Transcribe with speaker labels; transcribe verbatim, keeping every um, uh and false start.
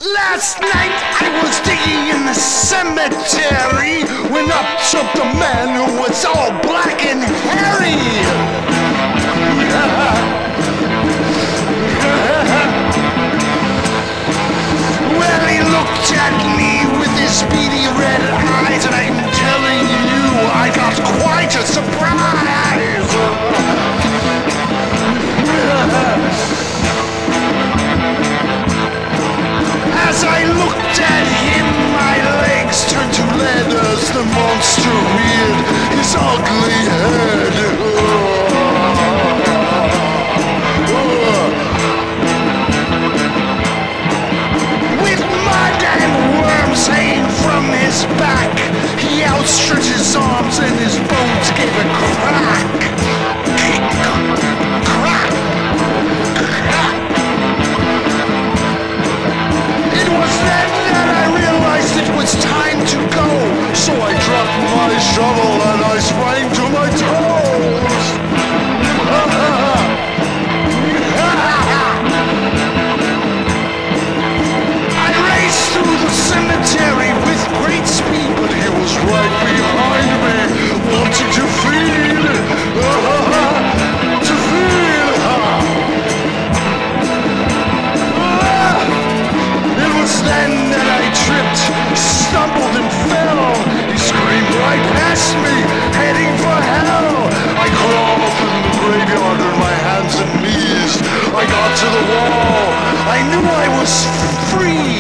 Speaker 1: Last night I was digging in the cemetery when up jumped a man who was all black and hairy. Well, he looked at me with his beady red eyes, and I'm telling you, I got quite a surprise. As I looked at him, my legs turned to lead as the monster reared his ugly head. With mud and worms hanging from his back, he outstretched his arms and his bones gave a crack. Crack! Crack! It was then that I realized it was time to go. So I dropped my shovel and I sprang to my toes. I raced through the cemetery with great speed, but he was right behind me, wanting to feed. To feed. It was then that I tripped, stumbled and fell. He screamed right past me, heading for hell. I crawled through the graveyard on my hands and knees. I got to the wall. I knew I was free.